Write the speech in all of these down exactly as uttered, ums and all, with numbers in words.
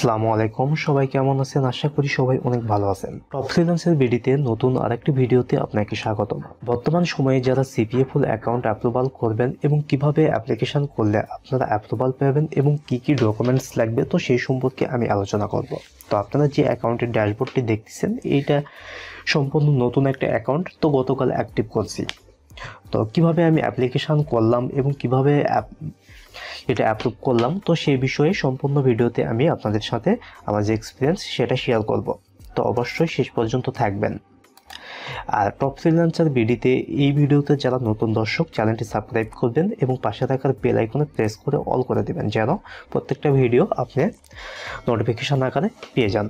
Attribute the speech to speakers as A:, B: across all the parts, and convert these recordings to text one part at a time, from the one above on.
A: আসসালামু আলাইকুম, সবাই কেমন আছেন? আশা করি সবাই অনেক ভালো আছেন। টপ ফ্রিল্যান্সের ভিডিওতে নতুন আরেকটি ভিডিওতে আপনাকে স্বাগতম। বর্তমান সময়ে যারা সিপিএ ফুল অ্যাকাউন্ট অ্যাপ্রুভাল করবেন এবং কিভাবে অ্যাপ্লিকেশন করলে আপনারা অ্যাপ্রুভাল পাবেন এবং কি কি ডকুমেন্টস লাগবে, তো সেই সম্পর্কে আমি আলোচনা করব। তো আপনারা যে অ্যাকাউন্টের ড্যাশবোর্ডটি দেখতেছেন, এইটা সম্পূর্ণ নতুন একটা অ্যাকাউন্ট। তো গতকাল অ্যাক্টিভ করছি। তো কিভাবে আমি অ্যাপ্লিকেশন করলাম এবং কিভাবে এটা অ্যাপ্রুভ করলাম, তো সেই বিষয়ে সম্পূর্ণ ভিডিওতে আমি আপনাদের সাথে আমার যে এক্সপিরিয়েন্স সেটা শেয়ার করব। তো অবশ্যই শেষ পর্যন্ত থাকবেন। আর টপ ফ্রিল্যান্সার ভিডিওতে এই ভিডিওতে যারা নতুন দর্শক, চ্যানেলটি সাবস্ক্রাইব করবেন এবং পাশে থাকার বেল আইকনে প্রেস করে অল করে দেবেন, যেন প্রত্যেকটা ভিডিও আপনি নোটিফিকেশন আকারে পেয়ে যান।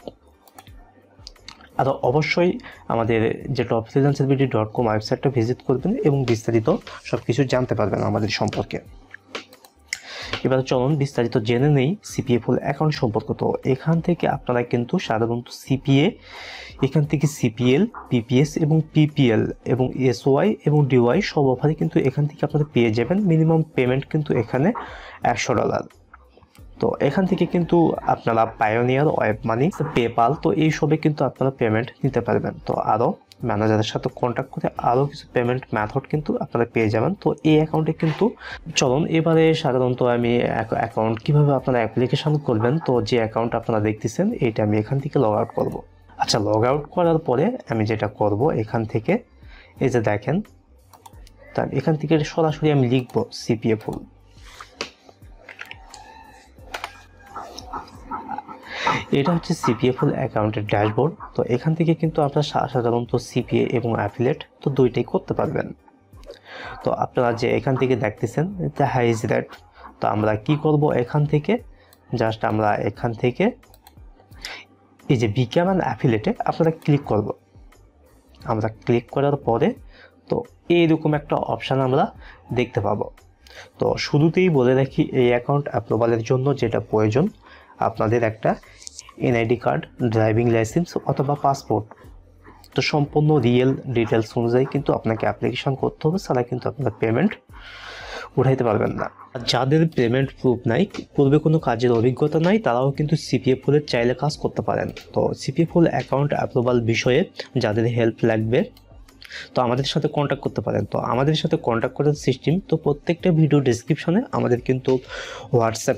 A: আর অবশ্যই আমাদের যে top freelancer video dot com ওয়েবসাইটটা ভিজিট করবেন এবং বিস্তারিত সব কিছু জানতে পারবেন আমাদের সম্পর্কে। এবার চলুন বিস্তারিত জেনে নেই সিপিএ ফুল অ্যাকাউন্ট সম্পর্কে। তো এখান থেকে আপনারা কিন্তু সাধারণত সিপিএ, এখান থেকে সিপিএল, পিপিএস এবং পিপিএল এবং এসওয়াই এবং ডিওয়াই সব অফারই কিন্তু এখান থেকে আপনারা পেয়ে যাবেন। মিনিমাম পেমেন্ট কিন্তু এখানে একশো ডলার। তো এখান থেকে কিন্তু আপনারা পায়োনিয়ার, ওয়েব মানি, পেপাল, তো এই সবে কিন্তু আপনারা পেমেন্ট নিতে পারবেন। তো আরও ম্যানেজারের সাথে কন্ট্যাক্ট করে আরও কিছু পেমেন্ট মেথড কিন্তু আপনারা পেয়ে যাবেন। তো এই অ্যাকাউন্টে কিন্তু চলুন এবারে সাধারণত আমি অ্যাকাউন্ট কিভাবে আপনারা অ্যাপ্লিকেশন করবেন, তো যে অ্যাকাউন্ট আপনারা দেখতেছেন এইটা আমি এখান থেকে লগ আউট করব। আচ্ছা, লগ আউট করার পরে আমি যেটা করব, এখান থেকে এই যে দেখেন, তা এখান থেকে সরাসরি আমি লিখব সিপিএ ফুল। এটা হচ্ছে সিপিএ ফুল অ্যাকাউন্টের ড্যাশবোর্ড। তো এখান থেকে কিন্তু আপনারা সাধারণত সিপিএ এবং অ্যাফিলিয়েট তো দুইটাই করতে পারবেন। তো আপনারা যে এখান থেকে দেখতেছেন এটা হাইজ রেট, তো আমরা কি করব, এখান থেকে জাস্ট আমরা এখান থেকে এই যে বিকাম অ্যান্ড অ্যাফিলিয়েটে আপনারা ক্লিক করব। আমরা ক্লিক করার পরে তো এইরকম একটা অপশান আমরা দেখতে পাবো। তো শুরুতেই বলে রাখি, এই অ্যাকাউন্ট অ্যাপ্রুভালের জন্য যেটা প্রয়োজন, আপনাদের একটা এনআইডি কার্ড, ড্রাইভিং লাইসেন্স অথবা পাসপোর্ট। তো সম্পূর্ণ রিয়েল ডিটেলস অনুযায়ী কিন্তু আপনাকে অ্যাপ্লিকেশন করতে হবে, ছাড়া কিন্তু আপনার পেমেন্ট উঠাইতে পারবেন না। যাদের পেমেন্ট প্রুফ নাই, পূর্বে কোনো কাজের অভিজ্ঞতা নাই, তারাও কিন্তু সিপিএ ফুলের চাইলে কাজ করতে পারেন। তো সিপিএ ফুল অ্যাকাউন্ট অ্যাপ্রুভাল বিষয়ে যাদের হেল্প লাগবে, তো আমাদের সাথে কন্ট্যাক্ট করতে পারেন। তো আমাদের সাথে কন্ট্যাক্ট করার সিস্টেম, তো প্রত্যেকটা ভিডিও ডেসক্রিপশনে আমাদের কিন্তু হোয়াটসঅ্যাপ,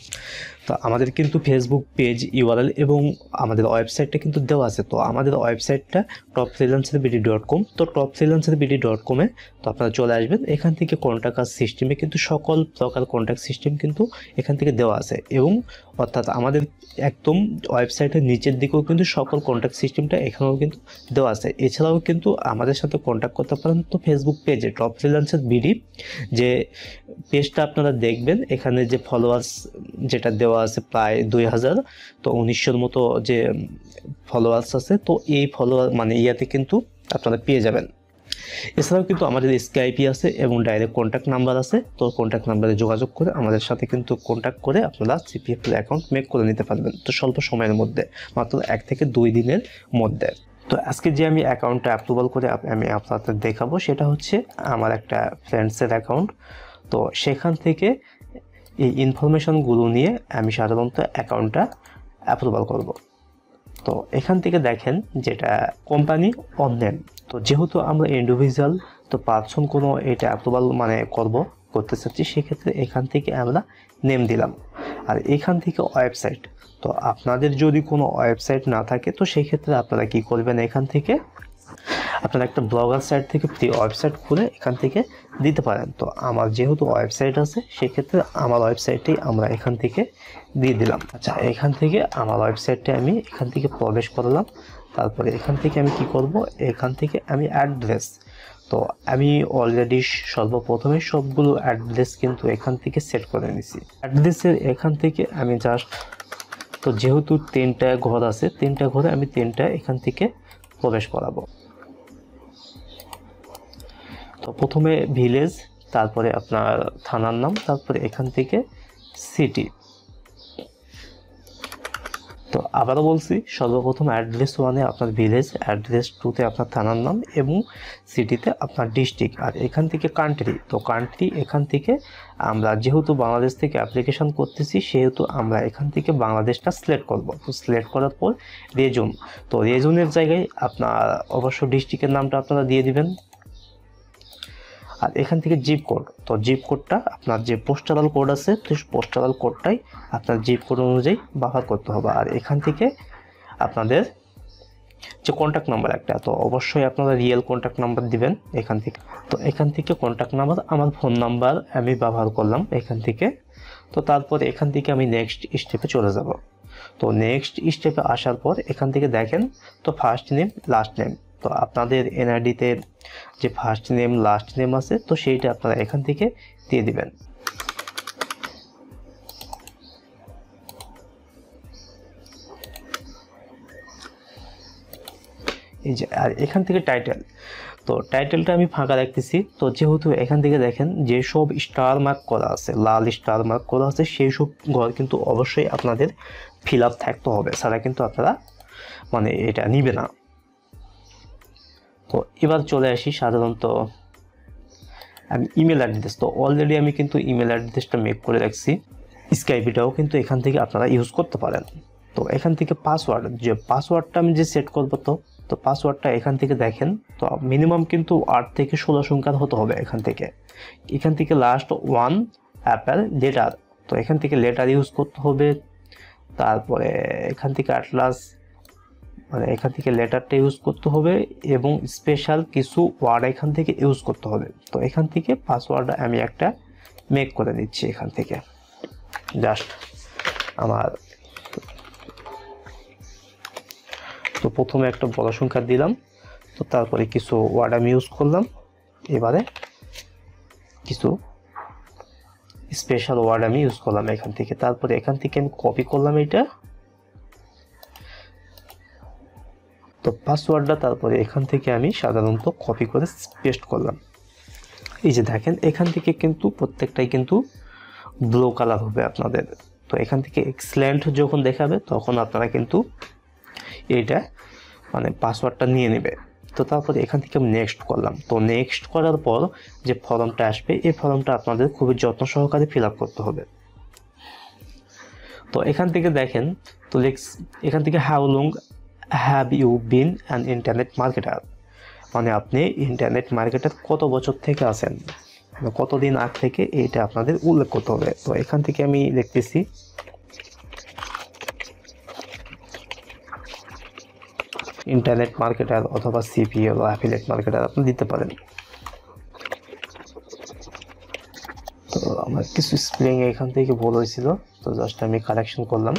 A: তো আমাদের কিন্তু ফেসবুক পেজ ইউআরএল এবং আমাদের ওয়েবসাইটটা কিন্তু দেওয়া আছে। তো আমাদের ওয়েবসাইটটা top freelancer BD dot com. তো টপ ফ্রিল্যান্সার বিডি ডট কমে তো আপনারা চলে আসবেন। এখান থেকে কন্ট্যাক্ট সিস্টেমে কিন্তু সকল প্রকার কন্ট্যাক্ট সিস্টেম কিন্তু এখান থেকে দেওয়া আছে, এবং অর্থাৎ আমাদের একদম ওয়েবসাইটের নিচের দিকেও কিন্তু সকল কন্ট্যাক্ট সিস্টেমটা এখানেও কিন্তু দেওয়া আছে। এছাড়াও কিন্তু আমাদের সাথে কন্ট্যাক্ট করতে পারেন তো ফেসবুক পেজে টপ ফ্রিল্যান্সার বিডি যে পেজটা আপনারা দেখবেন, এখানে যে ফলোয়ার্স যেটা দেওয়া আছে প্রায় দুই হাজার, তো উনিশশোর মতো যে ফলোয়ার্স আছে, তো এই ফলোয়ার মানে ইয়াতে কিন্তু আপনারা পেয়ে যাবেন। এছাড়াও কিন্তু আমাদের স্কাইপি আছে এবং ডাইরেক্ট কন্ট্যাক্ট নাম্বার আছে। তো কন্ট্যাক্ট নাম্বারে যোগাযোগ করে আমাদের সাথে কিন্তু কন্ট্যাক্ট করে আপনারা সিপিএ ফুল অ্যাকাউন্ট মেক করে নিতে পারবেন, তো স্বল্প সময়ের মধ্যে, মাত্র এক থেকে দুই দিনের মধ্যে। তো আজকে যে আমি অ্যাকাউন্টটা অ্যাপ্রুভাল করে আমি আপনাদের দেখাবো, সেটা হচ্ছে আমার একটা ফ্রেন্ডসের অ্যাকাউন্ট। তো সেখান থেকে এই ইনফরমেশনগুলো নিয়ে আমি সাধারণত অ্যাকাউন্টটা অ্যাপ্রুভাল করব। তো এখান থেকে দেখেন যেটা কোম্পানি অন নেম, তো যেহেতু আমরা ইন্ডিভিজুয়াল তো পার্সন কোনো এটা অ্যাপ্রুভাল মানে করব করতে চাচ্ছি, সেক্ষেত্রে এখান থেকে আমরা নেম দিলাম। আর এখান থেকে ওয়েবসাইট, তো আপনাদের যদি কোনো ওয়েবসাইট না থাকে, তো সেই ক্ষেত্রে আপনারা কি করবেন, এখান থেকে আপনারা একটা ব্লগার সাইট থেকে ফ্রি ওয়েবসাইট খুলে এখান থেকে দিতে পারেন। তো আমার যেহেতু ওয়েবসাইট আছে, সেক্ষেত্রে আমার ওয়েবসাইটেই আমরা এখান থেকে দিয়ে দিলাম। আচ্ছা, এখান থেকে আমার ওয়েবসাইটে আমি এখান থেকে প্রবেশ করলাম। তারপরে এখান থেকে আমি কি করব, এখান থেকে আমি অ্যাড্রেস, তো আমি অলরেডি সর্বপ্রথমে সবগুলো অ্যাড্রেস কিন্তু এখান থেকে সেট করে নিছি। অ্যাড্রেসের এখান থেকে আমি জাস্ট, তো যেহেতু তিনটা ঘর আছে, তিনটা ঘরে আমি তিনটা এখান থেকে প্রবেশ করাবো। তো প্রথমে ভিলেজ, তারপরে আপনার থানার নাম, তারপরে এখান থেকে সিটি, তো আবারও বলছি, সর্বপ্রথম অ্যাড্রেস ওয়ানে আপনার ভিলেজ, অ্যাড্রেস টুতে আপনার থানার নাম এবং সিটিতে আপনার ডিস্ট্রিক্ট, আর এখান থেকে কান্ট্রি। তো কান্ট্রি এখান থেকে আমরা যেহেতু বাংলাদেশ থেকে অ্যাপ্লিকেশন করতেছি সেহেতু আমরা এখান থেকে বাংলাদেশটা সিলেক্ট করব। তো সিলেক্ট করার পর রিজন, তো রিজনের জায়গায় আপনার অবশ্য ডিস্ট্রিক্টের নামটা আপনারা দিয়ে দিবেন। আর এখান থেকে জিপ কোড, তো জিপ কোডটা আপনার যে পোস্টাল কোড আছে তো পোস্টাল কোডটাই আপনার জিপ কোড অনুযায়ী ব্যবহার করতে হবে। আর এখান থেকে আপনাদের যে কন্ট্যাক্ট নাম্বার একটা, তো অবশ্যই আপনারা রিয়েল কন্ট্যাক্ট নাম্বার দিবেন এখান থেকে। তো এখান থেকে কন্ট্যাক্ট নাম্বার, আমার ফোন নাম্বার আমি ব্যবহার করলাম এখান থেকে। তো তারপর এখান থেকে আমি নেক্সট স্টেপে চলে যাব। তো নেক্সট স্টেপে আসার পর এখান থেকে দেখেন, তো ফার্স্ট নেম লাস্ট নেম, তো আপনাদের এনআইডিতে যে ফার্স্ট নেম লাস্ট নেম আছে তো সেইটা আপনারা এখান থেকে দিয়ে দিবেন। এই যে, আর এখান থেকে টাইটেল, তো টাইটেলটা আমি ফাঁকা রাখতেছি। তো যেহেতু এখান থেকে দেখেন যে সব স্টার মার্ক করা আছে, লাল স্টার মার্ক করা আছে, সেই সব ঘর কিন্তু অবশ্যই আপনাদের ফিল আপ থাকতে হবে, ছাড়া কিন্তু আপনারা মানে এটা নিবে না। তো এবার চলে আসি সাধারণত আমি ইমেল অ্যাড্রেস, তো অলরেডি আমি কিন্তু ইমেল অ্যাড্রেসটা মেক করে রাখছি। স্কাইপিটাও কিন্তু এখান থেকে আপনারা ইউজ করতে পারেন। তো এখান থেকে পাসওয়ার্ড, যে পাসওয়ার্ডটা আমি যে সেট করবো, তো তো পাসওয়ার্ডটা এখান থেকে দেখেন, তো মিনিমাম কিন্তু আট থেকে ষোলো সংখ্যার হতে হবে এখান থেকে। এখান থেকে লাস্ট ওয়ান অ্যাপেল লেটার, তো এখান থেকে লেটার ইউজ করতে হবে। তারপরে এখান থেকে অ্যাটলাস, মানে এখান থেকে লেটারটা ইউজ করতে হবে এবং স্পেশাল কিছু ওয়ার্ড এখান থেকে ইউজ করতে হবে। তো এখান থেকে পাসওয়ার্ড আমি একটা মেক করে দিচ্ছি এখান থেকে, জাস্ট আমার। তো প্রথমে একটা বড় সংখ্যা দিলাম, তো তারপরে কিছু ওয়ার্ড আমি ইউজ করলাম, এবারে কিছু স্পেশাল ওয়ার্ড আমি ইউজ করলাম এখান থেকে। তারপরে এখান থেকে আমি কপি করলাম এটা, তো পাসওয়ার্ডটা তারপরে এখান থেকে আমি সাধারণত কপি করে পেস্ট করলাম। এই যে দেখেন এখান থেকে কিন্তু প্রত্যেকটাই কিন্তু ব্লু কালার হবে আপনাদের। তো এখান থেকে এক্সেলেন্ট যখন দেখাবে তখন আপনারা কিন্তু এইটা মানে পাসওয়ার্ডটা নিয়ে নেবে। তো তারপরে এখান থেকে আমি নেক্সট করলাম। তো নেক্সট করার পর যে ফর্মটা আসবে এই ফর্মটা আপনাদের খুবই যত্ন সহকারে ফিল আপ করতে হবে। তো এখান থেকে দেখেন, তো এখান থেকে how long have you been an internet marketer, মানে আপনি ইন্টারনেট মার্কেটার কত বছর থেকে আছেন, কতদিন আগ থেকে এইটা আপনাদের উল্লেখ করতে হবে। তো এখান থেকে আমি দেখতেছি ইন্টারনেট মার্কেটার অথবা সিপিএ বা অ্যাফিলিয়েট মার্কেটার আপনি দিতে পারেন। তো আমার কিছু স্পেলিং এখান থেকে ভুল হয়েছিল, তো জাস্ট আমি কারেকশন করলাম।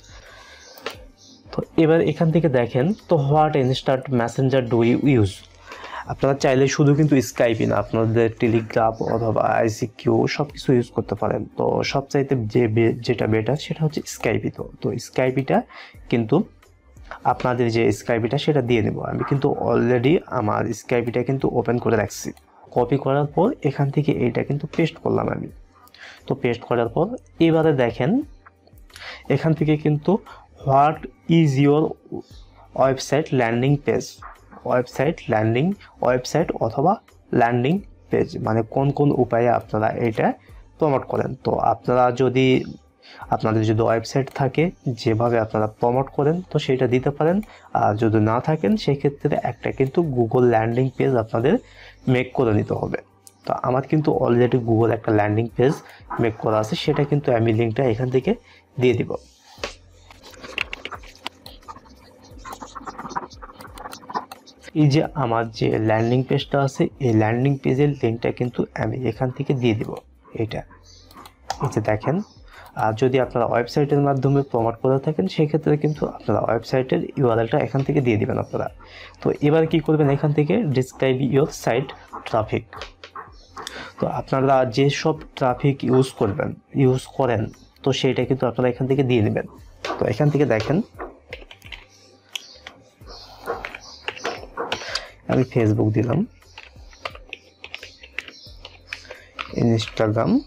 A: তো এবার এখান থেকে দেখেন, তো what instant messenger do you use, আপনারা চাইলে শুধু কিন্তু স্কাইপই না, আপনাদের টেলিগ্রাম অথবা আইসিকিউ সব কিছু ইউজ করতে পারেন। তো সবচাইতে যে যেটা বেটার সেটা হচ্ছে স্কাইপি। তো তো স্কাইপিটা কিন্তু আপনাদের যে স্কাইপিটা সেটা দিয়ে নেব আমি, কিন্তু অলরেডি আমার স্কাইপিটা কিন্তু ওপেন করে রাখছি। কপি করার পর এখান থেকে এইটা কিন্তু পেস্ট করলাম আমি। তো পেস্ট করার পর এবারে দেখেন এখান থেকে কিন্তু what is your website landing page, website landing website অথবা ল্যান্ডিং পেজ, মানে কোন কোন উপায়ে আপনারা এটা প্রমোট করেন। তো আপনারা যদি আপনাদের যদি ওয়েবসাইট থাকে যেভাবে আপনারা প্রমোট করেন তো সেটা দিতে পারেন, আর যদি না থাকেন সেক্ষেত্রে একটা কিন্তু গুগল ল্যান্ডিং পেজ আপনাদের মেক করে নিতে হবে। তো আমার কিন্তু অলরেডি গুগল একটা ল্যান্ডিং পেজ মেক করা আছে, সেটা কিন্তু আমি লিঙ্কটা এখান থেকে দিয়ে দিব। এই যে আমার যে ল্যান্ডিং পেজটা আছে এই ল্যান্ডিং পেজের লিঙ্কটা কিন্তু আমি এখান থেকে দিয়ে দিব। এটা এই যে দেখেন, আর যদি আপনারা ওয়েবসাইটের মাধ্যমে প্রমোট করে থাকেন সেক্ষেত্রে কিন্তু আপনারা ওয়েবসাইটের ইউআরএলটা এখান থেকে দিয়ে দিবেন আপনারা। তো এবার কি করবেন, এখান থেকে ডিসক্রাইব ইউর সাইট ট্রাফিক, তো আপনারা যে সব ট্রাফিক ইউজ করবেন ইউজ করেন তো সেইটা কিন্তু আপনারা এখান থেকে দিয়ে নেবেন। তো এখান থেকে দেখেন আমি ফেসবুক দিলাম, ইনস্টাগ্রাম,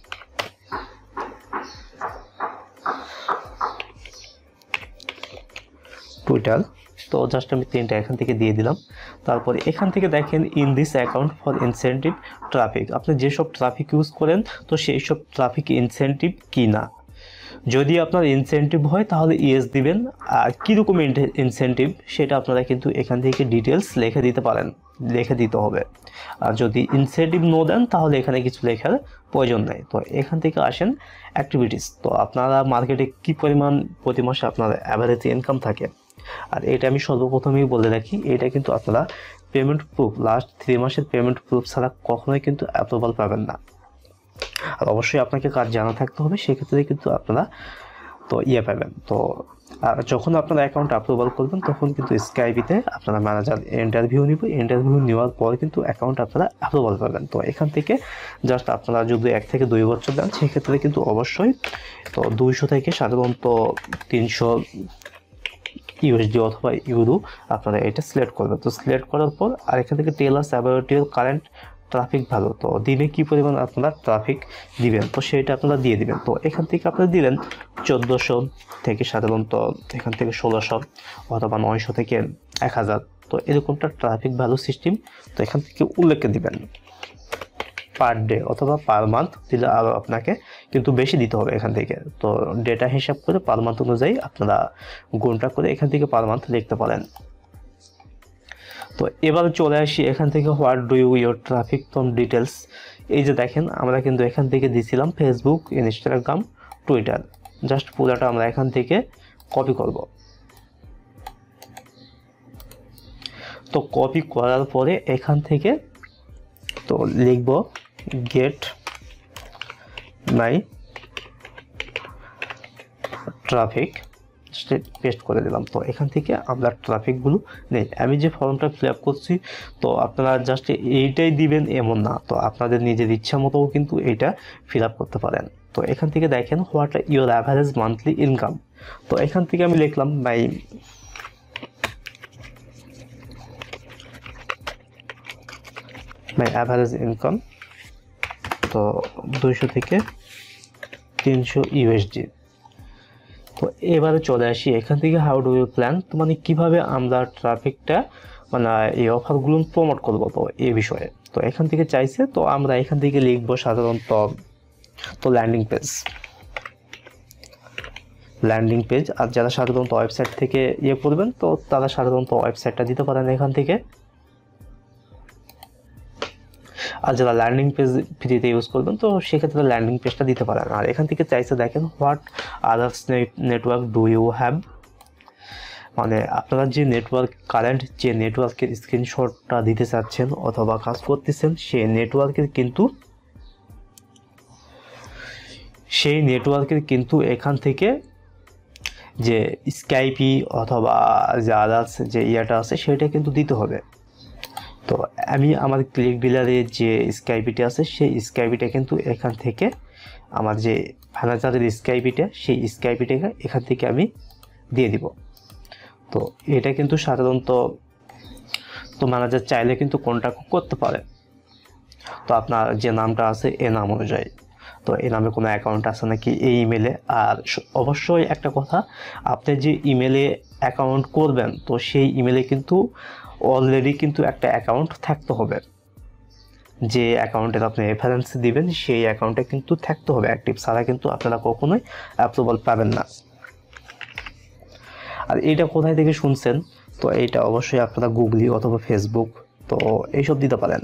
A: টুইটার। তো জাস্ট আমি তিনটা এখান থেকে দিয়ে দিলাম। তারপরে এখান থেকে দেখেন in this account for incentive traffic, আপনি যেসব ট্রাফিক ইউজ করেন তো সেই সব ট্রাফিক ইনসেন্টিভ কি না। যদি আপনার ইনসেন্টিভ হয় তাহলে ইয়েস দিবেন, আর কীরকম ইনসেন্টিভ সেটা আপনারা কিন্তু এখান থেকে ডিটেলস লিখে দিতে পারেন, লিখে দিতে হবে। আর যদি ইনসেন্টিভ নো দেন তাহলে এখানে কিছু লেখার প্রয়োজন নেই। তো এখান থেকে আসেন অ্যাক্টিভিটিস। তো আপনারা মার্কেটে কী পরিমাণ প্রতি মাসে আপনার অ্যাভারেজ ইনকাম থাকে, আর এটা আমি সর্বপ্রথমেই বলে রাখি, এটা কিন্তু আপনারা পেমেন্ট প্রুফ লাস্ট থ্রি মাসের পেমেন্ট প্রুফ ছাড়া কখনোই কিন্তু অ্যাপ্রুভাল পাবেন না। আর অবশ্যই আপনাকে কাজ জানা থাকতে হবে, সেক্ষেত্রে কিন্তু আপনারা তো ইয়ে পাবেন। তো আর যখন আপনারা অ্যাকাউন্ট অ্যাপ্রুভাল করবেন তখন কিন্তু স্কাইপিতে আপনারা ম্যানেজার ইন্টারভিউ নিব, ইন্টারভিউ নেওয়ার পর কিন্তু অ্যাকাউন্ট আপনারা অ্যাপ্রুভাল পাবেন। তো এখান থেকে জাস্ট আপনারা যদি এক থেকে দুই বছর দেন সেক্ষেত্রে কিন্তু অবশ্যই তো দুইশো থেকে সাধারণত তিনশো ইউএসডি অথবা ইউরো আপনারা এটা সিলেক্ট করবেন। তো সিলেক্ট করার পর আর এখান থেকে tell us about your current traffic ভালো, তো দিনে কী পরিমাণ আপনারা ট্রাফিক দিবেন তো সেটা আপনারা দিয়ে দিবেন। তো এখান থেকে আপনারা দিলেন চোদ্দোশো থেকে সাধারণত এখান থেকে ষোলোশো অথবা নয়শো থেকে এক হাজার, তো এরকমটা ট্রাফিক ভ্যালু সিস্টেম তো এখান থেকে উল্লেখ দিবেন। পার ডে অথবা পার মান্থ দিলে আরও আপনাকে কিন্তু বেশি দিতে হবে এখান থেকে। তো ডেটা হিসাব করে পার মান্থ অনুযায়ী আপনারা গুণটা করে এখান থেকে পার মান্থ লিখতে পারেন। তো এবার চলে আসি এখান থেকে what do you your traffic from details. এই যে দেখেন আমরা কিন্তু এখান থেকে দিয়েছিলাম ফেসবুক, ইনস্টাগ্রাম, টুইটার। জাস্ট পুরোটা আমরা এখান থেকে কপি করব। তো কপি করার পরে এখান থেকে তো লিখব গেট মাই ট্রাফিক, পেস্ট করে দিলাম। তো এখান থেকে আমরা ট্রাফিকগুলো নেই। আমি যে ফর্মটা ফিল আপ করছি তো আপনারা জাস্ট এইটাই দিবেন এমন না, তো আপনাদের নিজের ইচ্ছা মতো কিন্তু এইটা ফিল আপ করতে পারেন। তো এখান থেকে দেখেন what your average monthly income. তো এখান থেকে আমি লিখলাম মাই মাই অ্যাভারেজ ইনকাম তো দুইশো থেকে তিনশো ইউএসডি। তো এবারে চলে আসি এখান থেকে হাউ ডু ইউ প্ল্যান, তো মানে কীভাবে আমরা ট্রাফিকটা মানে এই অফারগুলো প্রমোট করবো তো এই বিষয়ে। তো এখান থেকে চাইছে তো আমরা এখান থেকে লিখবো সাধারণত তো ল্যান্ডিং পেজ, ল্যান্ডিং পেজ। আর যারা সাধারণত ওয়েবসাইট থেকে ইয়ে করবেন তো তারা সাধারণত ওয়েবসাইটটা দিতে পারেন এখান থেকে। আর যারা ল্যান্ডিং পেজ ফ্রিতে ইউজ করবেন তো সেক্ষেত্রে ল্যান্ডিং পেজটা দিতে পারেন। আর এখান থেকে চাইছে দেখেন what others network do you have, মানে আপনারা যে নেটওয়ার্ক কারেন্ট যে নেটওয়ার্কের স্ক্রিনশটটা দিতে চাচ্ছেন অথবা কাজ করতেছেন সেই নেটওয়ার্কের কিন্তু সেই নেটওয়ার্কের কিন্তু এখান থেকে যে স্কাইপি অথবা যে আদার্স যে ইয়াটা আছে সেটা কিন্তু দিতে হবে। তো আমি আমার ক্লিক বিলারে যে স্কাইপিটা আছে সেই স্কাইপিটা কিন্তু এখান থেকে আমার যে ম্যানেজারের স্কাইপিটা সেই স্কাইপিটাকে এখান থেকে আমি দিয়ে দিব। তো এটা কিন্তু সাধারণত তো ম্যানেজার চাইলে কিন্তু কন্ট্যাক্ট করতে পারে। তো আপনার যে নামটা আছে এ নাম অনুযায়ী তো এই নামে কোনো অ্যাকাউন্ট আছে নাকি এই ইমেলে। আর অবশ্যই একটা কথা, আপনি যে ইমেলে অ্যাকাউন্ট করবেন তো সেই ইমেলে কিন্তু অলরেডি কিন্তু একটা অ্যাকাউন্ট থাকতে হবে, যে অ্যাকাউন্টের আপনি রেফারেন্স দিবেন সেই অ্যাকাউন্টে কিন্তু থাকতে হবে অ্যাক্টিভ, ছাড়া কিন্তু আপনারা কখনোই অ্যাপ্রুভাল পাবেন না। আর এটা কোথায় থেকে শুনছেন তো এইটা অবশ্যই আপনারা গুগলি অথবা ফেসবুক তো এইসব দিতে পারেন।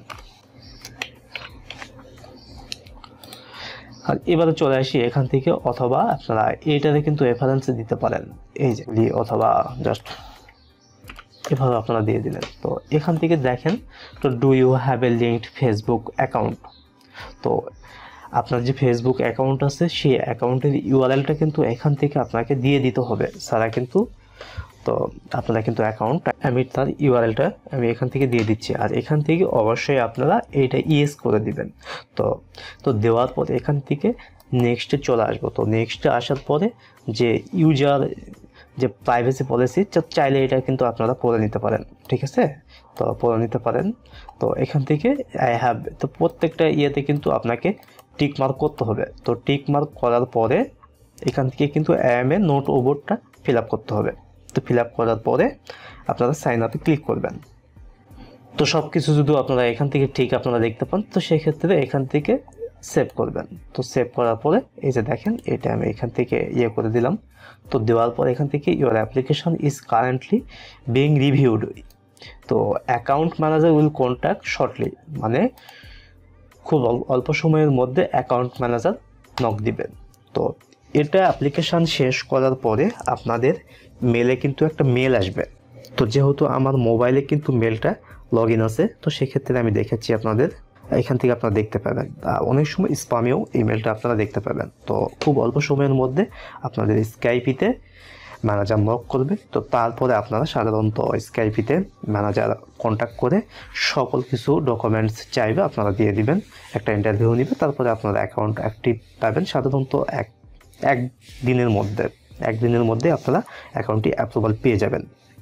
A: আর এবারে চলে আসি এখান থেকে, অথবা আপনারা এইটাতে কিন্তু রেফারেন্স দিতে পারেন, এই যে অথবা জাস্ট এভাবে আপনারা দিয়ে দিলেন। তো এখান থেকে দেখেন তো do you have a linked Facebook account, তো আপনার যে ফেসবুক অ্যাকাউন্ট আছে সেই অ্যাকাউন্টের ইউআরএলটা কিন্তু এখান থেকে আপনাকে দিয়ে দিতে হবে, সারা কিন্তু তো আপনারা কিন্তু অ্যাকাউন্ট আমি তার ইউআরএলটা আমি এখান থেকে দিয়ে দিচ্ছি। আর এখান থেকে অবশ্যই আপনারা এইটা ইয়েস করে দিবেন। তো তো দেওয়ার পরে এখান থেকে নেক্সটে চলে আসবো। তো নেক্সটে আসার পরে যে ইউজার যে প্রাইভেসি পলিসি চাইলে এটা কিন্তু আপনারা পড়ে নিতে পারেন, ঠিক আছে, তো পড়ে নিতে পারেন। তো এখান থেকে আই হ্যাভ তো প্রত্যেকটা ইয়েতে কিন্তু আপনাকে টিক মার্ক করতে হবে। তো টিক মার্ক করার পরে এখান থেকে কিন্তু আই এম এ নোট ওভারটা ফিল আপ করতে হবে। তো ফিল আপ করার পরে আপনারা সাইন আপে ক্লিক করবেন। তো সব কিছু যদি আপনারা এখান থেকে ঠিক আপনারা দেখতে পান, তো সেক্ষেত্রে এখান থেকে সেভ করবেন। তো সেভ করার পরে এই যে দেখেন এটা আমি এখান থেকে ইয়ে করে দিলাম। তো দেওয়ার পর এখান থেকে your application is currently being reviewed, তো account manager will contact shortly, মানে খুব অল্প সময়ের মধ্যে অ্যাকাউন্ট ম্যানেজার নক দিবেন। তো এটা অ্যাপ্লিকেশান শেষ করার পরে আপনাদের মেলে কিন্তু একটা মেল আসবে। তো যেহেতু আমার মোবাইলে কিন্তু মেলটা লগ ইন আছে, তো সেক্ষেত্রে আমি দেখাচ্ছি আপনাদের, এখান থেকে আপনারা দেখতে পাবেন। অনেক সময় স্প্যামেও ইমেলটা আপনারা দেখতে পাবেন। তো খুব অল্প সময়ের মধ্যে আপনাদের স্কাইপিতে ম্যানেজার নক করবে। তো তারপরে আপনারা সাধারণত স্কাইপিতে ম্যানেজার কন্ট্যাক্ট করে সকল কিছু ডকুমেন্টস চাইবে, আপনারা দিয়ে দিবেন, একটা ইন্টারভিউ নেবে, তারপরে আপনারা অ্যাকাউন্ট অ্যাক্টিভ পাবেন সাধারণত এক এক দিনের মধ্যে এক দিনের মধ্যে আপনারা অ্যাকাউন্টটি অ্যাপ্রুভাল পেয়ে যাবেন।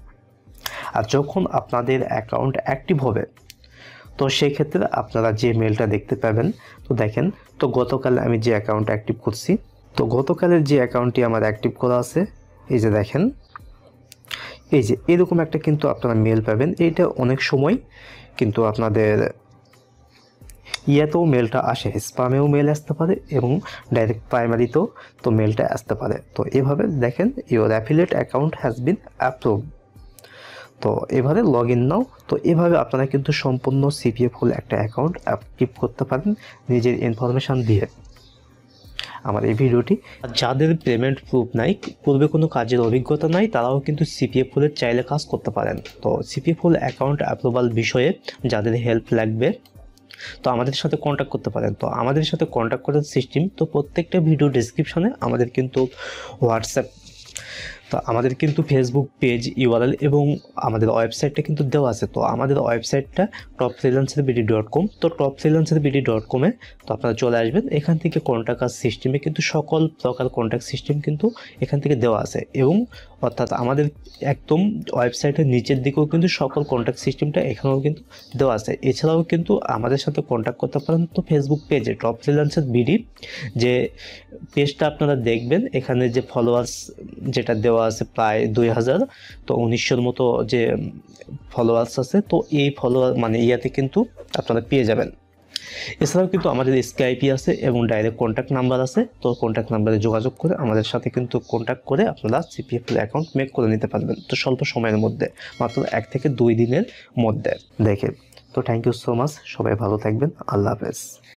A: আর যখন আপনাদের অ্যাকাউন্ট অ্যাক্টিভ হবে, তো সেই ক্ষেত্রে আপনারা যে মেলটা দেখতে পাবেন, তো দেখেন, তো গতকাল আমি যে অ্যাকাউন্ট অ্যাক্টিভ করছি, তো গতকালের যে অ্যাকাউন্টটি আমার অ্যাক্টিভ করা আছে, এই যে দেখেন, এই যে এরকম একটা কিন্তু আপনারা মেল পাবেন। এইটা অনেক সময় কিন্তু আপনাদের ইয়াতেও মেলটা আসে, স্প্যামেও মেল আসতে পারে এবং ডাইরেক্ট প্রাইমারিতেও তো মেলটা আসতে পারে। তো এভাবে দেখেন, your affiliate account has been approve, তো এভাবে লগ ইন নাও। তো এভাবে আপনারা কিন্তু সম্পূর্ণ সিপিএ ফুল একটা অ্যাকাউন্ট অ্যাক্টিভ করতে পারেন নিজের ইনফরমেশান দিয়ে। আমার এই ভিডিওটি যাদের পেমেন্ট প্রুফ নাই, পূর্বে কোনো কাজের অভিজ্ঞতা নাই, তারাও কিন্তু সিপিএ ফুলের চাইলে কাজ করতে পারেন। তো সিপিএ ফুল অ্যাকাউন্ট অ্যাপ্রুভাল বিষয়ে যাদের হেল্প লাগবে, তো আমাদের সাথে কন্ট্যাক্ট করতে পারেন। তো আমাদের সাথে কন্ট্যাক্ট করার সিস্টেম, তো প্রত্যেকটা ভিডিও ডেসক্রিপশনে আমাদের কিন্তু হোয়াটসঅ্যাপ, তো আমাদের কিন্তু ফেসবুক পেজ ইউআরএল এবং আমাদের ওয়েবসাইটটা কিন্তু দেওয়া আছে। তো আমাদের ওয়েবসাইটটা top freelancer BD dot com, তো টপ ফ্রিল্যান্সার বিডি ডট কমে তো আপনারা চলে আসবেন। এখান থেকে কন্ট্যাক্ট সিস্টেমে কিন্তু সকল প্রকার কন্ট্যাক্ট সিস্টেম কিন্তু এখান থেকে দেওয়া আছে, এবং অর্থাৎ আমাদের একদম ওয়েবসাইটের নিচের দিকেও কিন্তু সকল কন্ট্যাক্ট সিস্টেমটা এখানেও কিন্তু দেওয়া আছে। এছাড়াও কিন্তু আমাদের সাথে কন্ট্যাক্ট করতে পারেন তো ফেসবুক পেজে টপ ফ্রিল্যান্সার বিডি, যে পেজটা আপনারা দেখবেন, এখানে যে ফলোয়ার্স যেটা দেওয়া আছে প্রায় দুই হাজার, তো উনিশশোর মতো যে ফলোয়ার্স আছে, তো এই ফলোয়ার মানে ইয়াতে কিন্তু আপনারা পেয়ে যাবেন। এছাড়াও কিন্তু আমাদের স্কাইপি আছে এবং ডাইরেক্ট কন্ট্যাক্ট নাম্বার আছে। তো কন্ট্যাক্ট নাম্বারে যোগাযোগ করে আমাদের সাথে কিন্তু কন্ট্যাক্ট করে আপনারা সিপিএফ অ্যাকাউন্ট মেক করে নিতে পারবেন, তো স্বল্প সময়ের মধ্যে, মাত্র এক থেকে দুই দিনের মধ্যে দেখে। তো থ্যাংক ইউ সো মাচ, সবাই ভালো থাকবেন, আল্লাহ হাফেজ।